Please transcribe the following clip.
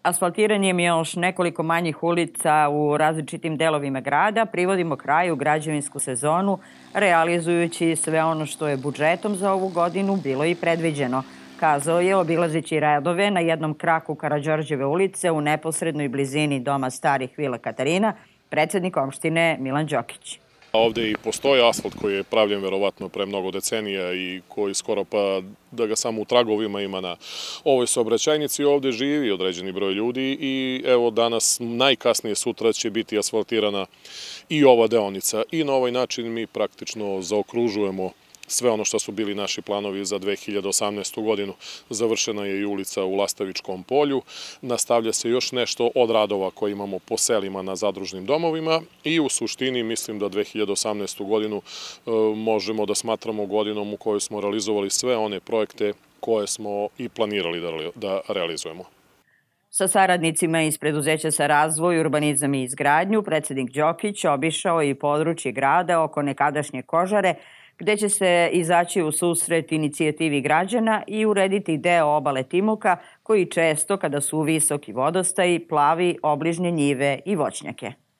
Asfaltiranjem još nekoliko manjih ulica u različitim delovima grada privodimo kraju građevinsku sezonu, realizujući sve ono što je budžetom za ovu godinu bilo i predviđeno, kazao je obilazeći radove na jednom kraku Karađorđeve ulice u neposrednoj blizini Doma starih Vila Katarina, predsednik opštine Milan Đokić. Ovde i postoji asfalt koji je pravljen verovatno pre mnogo decenija i koji skoro pa da ga samo u tragovima ima na ovoj saobraćajnici. Ovde živi određeni broj ljudi i evo danas, najkasnije sutra će biti asfaltirana i ova deonica. I na ovaj način mi praktično zaokružujemo sve ono što su bili naši planovi za 2018. godinu. Završena je i ulica u Lastavičkom polju, nastavlja se još nešto od radova koje imamo po selima na zadružnim domovima i u suštini mislim da 2018. godinu možemo da smatramo godinom u kojoj smo realizovali sve one projekte koje smo i planirali da realizujemo. Sa saradnicima iz preduzeća za razvoj, urbanizam i izgradnju, predsednik Đokić obišao i područje grada oko nekadašnje Kožare, gde će se izaći u susret inicijativi građana i urediti deo obale Timuka, koji često, kada su visoki vodostaji, plavi obližnje njive i voćnjake.